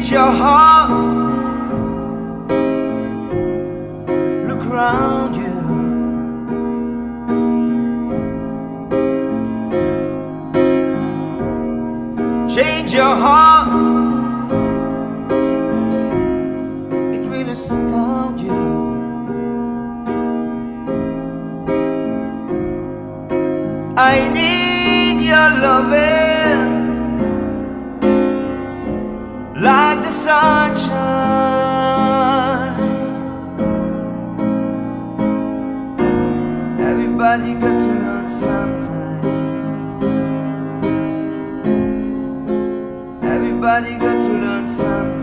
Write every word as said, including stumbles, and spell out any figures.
change your heart. Look around you. Change your heart. It will astound you. I need your loving like the sunshine. Everybody got to learn sometimes. Everybody got to learn sometimes.